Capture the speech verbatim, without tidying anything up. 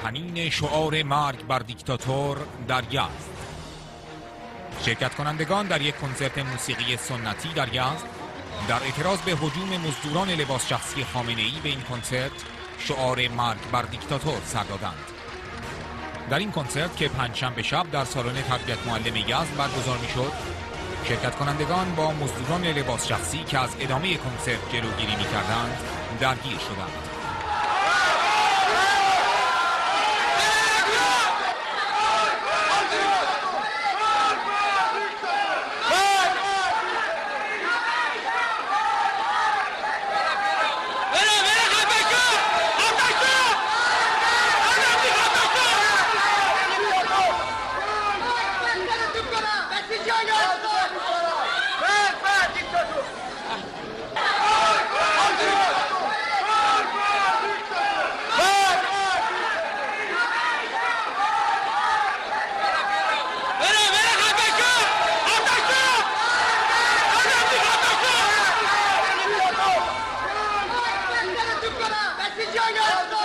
تنین شعار مرگ بر دیکتاتور در یزد. شرکت کنندگان در یک کنسرت موسیقی سنتی در یزد در اعتراض به هجوم مزدوران لباس شخصی خامنه‌ای به این کنسرت شعار مرگ بر دیکتاتور سر دادند. در این کنسرت که پنجشنبه شب در سالن تربیت معلم یزد برگزار می‌شد، شرکت کنندگان با مزدوران لباس شخصی که از ادامه کنسرت جلوگیری می‌کردند درگیر شدند. Yes!